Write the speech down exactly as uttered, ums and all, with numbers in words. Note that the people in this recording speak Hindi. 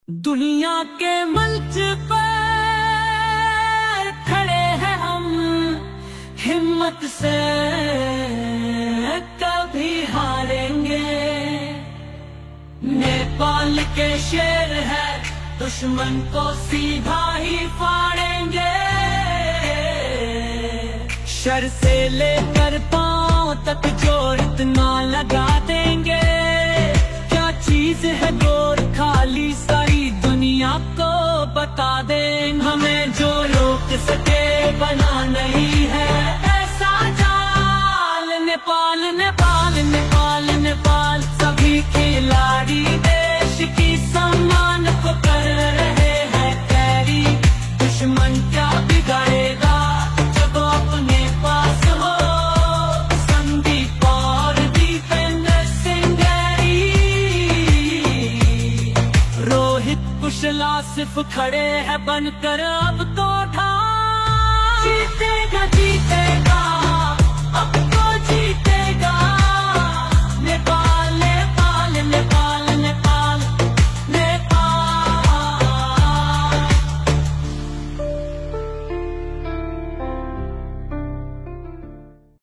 दुनिया के मंच पर खड़े हैं हम हिम्मत से, कभी हारेंगे। नेपाल के शेर है, दुश्मन को सीधा ही फाड़ेंगे। सर से लेकर पांव तक जोर इतना लगा देंगे। क्या चीज है गोर खाली सारी दुनिया को बता दें। हमें जो रोक सके बना नहीं है ऐसा जाल। नेपाल नेपाल नेपाल नेपाल सभी खिलाड़ी देश की सम्मान को कर रहे हैं कैरी। दुश्मन क्या बिगाड़ेगा जब अपने पास हो संदीप और दीपेंद्र सिंह गैरी। रोहित कुशला सिर्फ खड़े हैं बनकर अब तो